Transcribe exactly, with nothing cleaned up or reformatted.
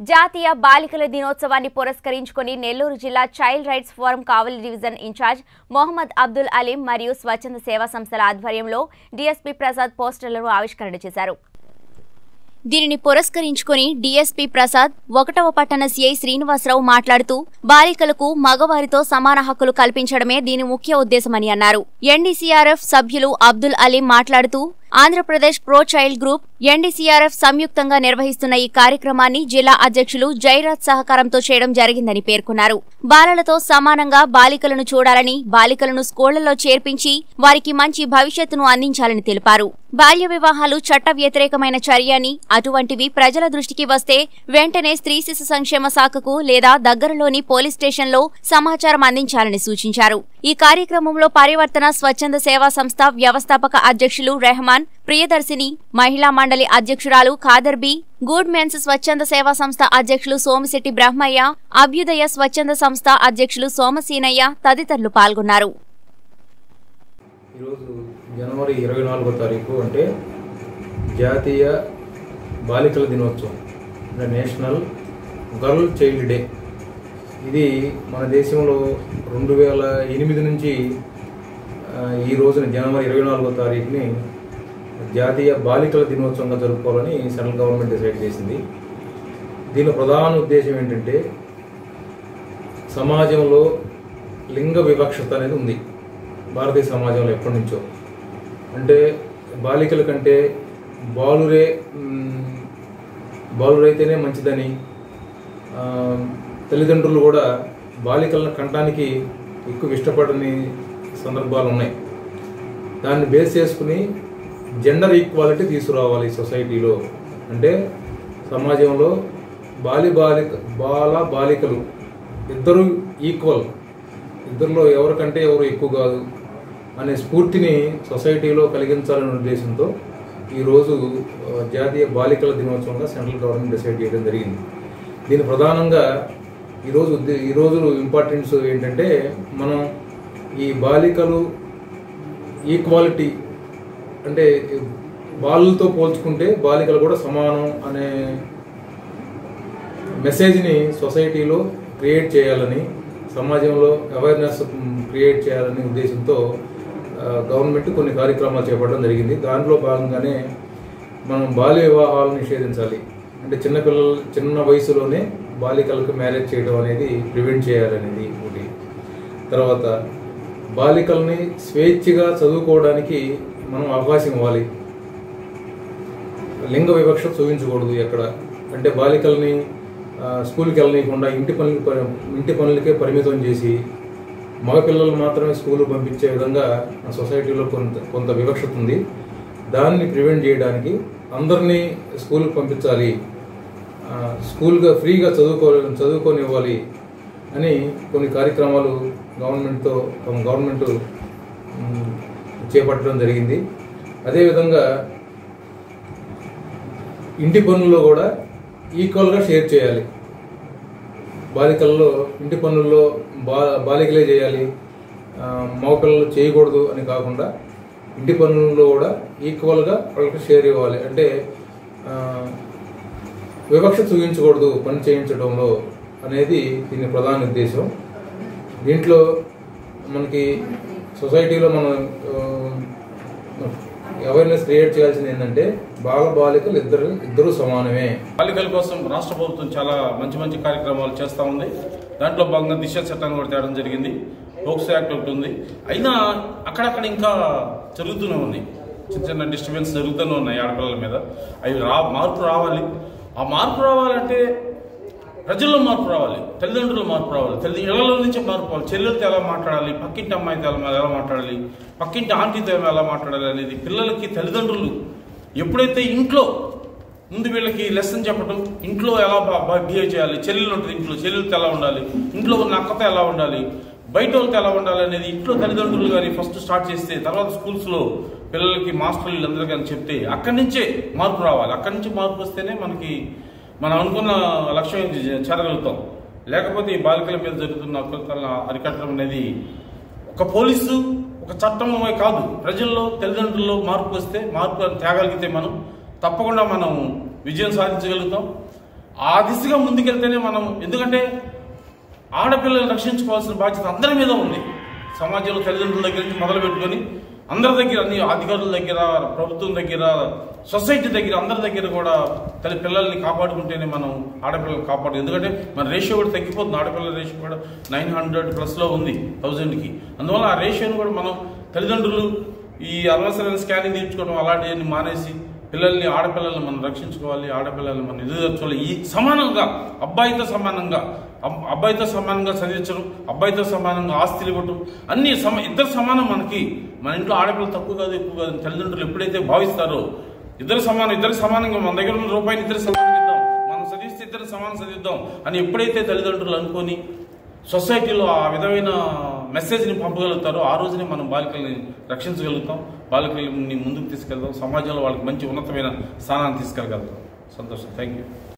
జాతీయ బాలికల దినోత్సవాన్ని పురస్కరించుకొని నెల్లూరు జిల్లా child rights forum Kavali division incharge Mohammed Abdul Aleem మరియు స్వచ్ఛంద సేవా సంస్థల ఆధ్వర్యంలో డీఎస్పీ ప్రసాద్ పోస్టర్లను ఆవిష్కరణ చేశారు. దీనిని పురస్కరించుకొని డీఎస్పీ ప్రసాద్ ఒకటవ పట్టణ సీఐ శ్రీనివాసరావు మాట్లాడుతూ బాలికలకు మగవారితో సమాన హక్కులు కల్పించడమే దీని ముఖ్య ఉద్దేశమని అన్నారు. ఎన్డీసీఆర్ఎఫ్ సభ్యులు అబ్దుల్ అలీం మాట్లాడుతూ Andhra Pradesh pro child group, NDCRF సంయుక్తంగా నిర్వహిస్తున్న ఈ కార్యక్రమాన్ని జిల్లా అధ్యక్షులు జైరాజ్ సహకారంతో చేయడం జరిగిందని పేర్కొన్నారు. బాలలతో సమానంగా బాలికలను చూడాలని, బాలికలను స్కూళ్లలో చేర్పించి వారికి మంచి భవిష్యత్తును అందించాలని తెలిపారు. బాల్య వివాహాలు చట్ట వ్యతిరేకమైన చర్య అని, అటువంటివి ప్రజల దృష్టికి వస్తే వెంటనే స్త్రీ శిశు సంక్షేమ శాఖకు లేదా దగ్గరలోని పోలీస్ స్టేషన్లో సమాచారం అందించాలని సూచించారు. ఈ కార్యక్రమంలో పరివర్తన స్వచ్ఛంద సేవా సంస్థ వ్యవస్థాపక అధ్యక్షులు రెహమాన్, ప్రియదర్శిని, మహిళా మండలి అధ్యక్షురాలు ఖాదర్బీ, గుడ్ మెన్స్ స్వచ్ఛంద సేవా సంస్థ అధ్యక్షులు సోమిశెట్టి బ్రహ్మయ్య, అభ్యుదయ స్వచ్ఛంద సంస్థ అధ్యక్షులు సోమసీనయ్య తదితరులు పాల్గొన్నారు. ఈరోజు జనవరి ఇరవై నాలుగో తారీఖు అంటే జాతీయ బాలికల దినోత్సవం, నేషనల్ గర్ల్ చైల్డ్ డే. ఇది మన దేశంలో రెండు వేల ఎనిమిది నుంచి ఈ రోజున జనవరి ఇరవై నాలుగో తారీఖుని జాతీయ బాలికల దినోత్సవంగా జరుపుకోవాలని సెంట్రల్ గవర్నమెంట్ డిసైడ్ చేసింది. దీని ప్రధాన ఉద్దేశం ఏంటంటే సమాజంలో లింగ వివక్షత అనేది ఉంది భారతీయ సమాజంలో ఎప్పటి నుంచో. అంటే బాలికల కంటే బాలురే బాలురైతేనే మంచిదని తల్లిదండ్రులు కూడా బాలికలను కంటానికి ఎక్కువ ఇష్టపడని సందర్భాలు ఉన్నాయి. దాన్ని బేస్ చేసుకుని జెండర్ ఈక్వాలిటీ తీసుకురావాలి సొసైటీలో. అంటే సమాజంలో బాలి బాలిక బాల బాలికలు ఇద్దరు ఈక్వల్, ఇద్దరిలో ఎవరికంటే ఎవరు ఎక్కువ కాదు అనే స్ఫూర్తిని సొసైటీలో కలిగించాలనే ఉద్దేశంతో ఈరోజు జాతీయ బాలికల దినోత్సవంగా సెంట్రల్ గవర్నమెంట్ డిసైడ్ చేయడం జరిగింది. దీని ప్రధానంగా ఈరోజు ఈరోజు ఇంపార్టెన్స్ ఏంటంటే మనం ఈ బాలికలు ఈక్వాలిటీ అంటే బాలులతో పోల్చుకుంటే బాలికలు కూడా సమానం అనే మెసేజ్ని సొసైటీలో క్రియేట్ చేయాలని, సమాజంలో అవేర్నెస్ క్రియేట్ చేయాలనే ఉద్దేశంతో గవర్నమెంట్ కొన్ని కార్యక్రమాలు చేపట్టడం జరిగింది. దాంట్లో భాగంగానే మనం బాల్య వివాహాలను నిషేధించాలి. అంటే చిన్నపిల్లలు చిన్న వయసులోనే బాలికలకు మ్యారేజ్ చేయడం అనేది ప్రివెంట్ చేయాలనేది ఒకటి. తర్వాత బాలికల్ని స్వేచ్ఛగా చదువుకోవడానికి మనం అవకాశం ఇవ్వాలి. లింగ వివక్ష చూపించకూడదు ఎక్కడ. అంటే బాలికల్ని స్కూల్కి వెళ్ళనీయకుండా ఇంటి పనులు ఇంటి పనులకే పరిమితం చేసి మగపిల్లలు మాత్రమే స్కూల్కి పంపించే విధంగా సొసైటీలో కొంత కొంత వివక్షత ఉంది. దాన్ని ప్రివెంట్ చేయడానికి అందరినీ స్కూల్కి పంపించాలి, స్కూల్గా ఫ్రీగా చదువుకో చదువుకోనివ్వాలి అని కొన్ని కార్యక్రమాలు గవర్నమెంట్తో గవర్నమెంట్ చేపట్టడం జరిగింది. అదేవిధంగా ఇంటి పనుల్లో కూడా ఈక్వల్గా షేర్ చేయాలి. బాలికల్లో ఇంటి పనుల్లో బా బాలికలే చేయాలి, మగపిల్లలు చేయకూడదు అని కాకుండా ఇంటి పనుల్లో కూడా ఈక్వల్గా వాళ్ళకి షేర్ ఇవ్వాలి. అంటే వివక్ష చూపించకూడదు పని చేయించడంలో అనేది దీని ప్రధాన ఉద్దేశం. దీంట్లో మనకి సొసైటీలో మనం అవేర్నెస్ క్రియేట్ చేయాల్సింది ఏంటంటే బాల బాలికలు ఇద్దరు ఇద్దరు సమానమే. బాలికల కోసం రాష్ట్ర ప్రభుత్వం చాలా మంచి మంచి కార్యక్రమాలు చేస్తూ ఉంది. దాంట్లో భాగంగా దిశ చట్టాన్ని కూడా తేవడం జరిగింది. పోక్సో యాక్ట్ ఒకటి ఉంది. అయినా అక్కడక్కడ ఇంకా జరుగుతూనే ఉన్నాయి, చిన్న చిన్న డిస్టర్బెన్స్ జరుగుతూనే ఉన్నాయి ఆడపిల్లల మీద. అవి రా మార్పు రావాలి. ఆ మార్పు రావాలంటే ప్రజల్లో మార్పు రావాలి, తల్లిదండ్రులు మార్పు రావాలి, తల్లి ఇళ్లలో నుంచే మార్పు రావాలి. చెల్లెలతో ఎలా మాట్లాడాలి, పక్కింటి అమ్మాయితో ఎలా మాట్లాడాలి, పక్కింటి ఆంటీతో ఎలా మాట్లాడాలి అనేది పిల్లలకి తల్లిదండ్రులు ఎప్పుడైతే ఇంట్లో ముందు వీళ్ళకి లెసన్ చెప్పడం, ఇంట్లో ఎలా బిహేవ్ చేయాలి, చెల్లెలు ఉంటుంది ఇంట్లో చెల్లెలతో ఎలా ఉండాలి, ఇంట్లో ఉన్న అక్కతో ఎలా ఉండాలి, బయట వాళ్ళతో ఎలా ఉండాలి అనేది ఇంట్లో తల్లిదండ్రులు కానీ ఫస్ట్ స్టార్ట్ చేస్తే తర్వాత స్కూల్స్లో పిల్లలకి మాస్టర్లు అందరూ కానీ చెప్తే అక్కడి నుంచే మార్పు రావాలి. అక్కడి నుంచి మార్పు వస్తేనే మనకి మనం అనుకున్న లక్ష్యం చేరగలుగుతాం. లేకపోతే ఈ బాలికల మీద జరుగుతున్న అకృత్యాలను అరికట్టడం అనేది ఒక పోలీసు ఒక చట్టం కాదు, ప్రజల్లో తల్లిదండ్రుల్లో మార్పు వస్తే మార్పు తేగలిగితే మనం తప్పకుండా మనం విజయం సాధించగలుగుతాం. ఆ దిశగా ముందుకెళ్తేనే మనం, ఎందుకంటే ఆడపిల్లలను రక్షించుకోవాల్సిన బాధ్యత అందరి మీద ఉంది. సమాజంలో తల్లిదండ్రుల దగ్గర నుంచి మొదలు పెట్టుకొని అందరి దగ్గర, అన్ని అధికారుల దగ్గర, ప్రభుత్వం దగ్గర, సొసైటీ దగ్గర, అందరి దగ్గర కూడా తల్లి పిల్లల్ని కాపాడుకుంటేనే మనం ఆడపిల్లలు కాపాడు. ఎందుకంటే మన రేషియో కూడా తగ్గిపోతుంది. ఆడపిల్లల రేషియో కూడా నైన్ హండ్రెడ్ ప్లస్లో ఉంది థౌజండ్కి. అందువల్ల ఆ రేషియోని కూడా మనం తల్లిదండ్రులు ఈ అనవసరమైన స్కానింగ్ తీర్చుకోవడం అలాంటివన్నీ మానేసి పిల్లల్ని, ఆడపిల్లల్ని మనం రక్షించుకోవాలి. ఆడపిల్లల్ని మనం ఎదుర్కోవాలి. ఈ సమానంగా అబ్బాయితో సమానంగా అబ్బాయితో సమానంగా చదివించడం, అబ్బాయితో సమానంగా ఆస్తులు ఇవ్వటం, అన్ని సమ ఇద్దరు సమానం. మనకి మన ఇంట్లో ఆడపిల్లలు తక్కువ కాదు ఎక్కువ కాదు తల్లిదండ్రులు ఎప్పుడైతే భావిస్తారో, ఇద్దరు సమానం, ఇద్దరు సమానంగా మన దగ్గర ఉన్న రూపాయిని ఇద్దరు సమానంగా ఇద్దాం, మనం చదివిస్తే ఇద్దరు సమానం చదివిద్దాం అని ఎప్పుడైతే తల్లిదండ్రులు అనుకొని సొసైటీలో ఆ విధమైన మెసేజ్ని పంపగలుగుతారో ఆ రోజునే మనం బాలికల్ని రక్షించగలుగుతాం, బాలికల్ని ముందుకు తీసుకెళ్తాం, సమాజంలో వాళ్ళకి మంచి ఉన్నతమైన స్థానాన్ని తీసుకెళ్ళగలుగుతాం. సంతోషం. Thank you.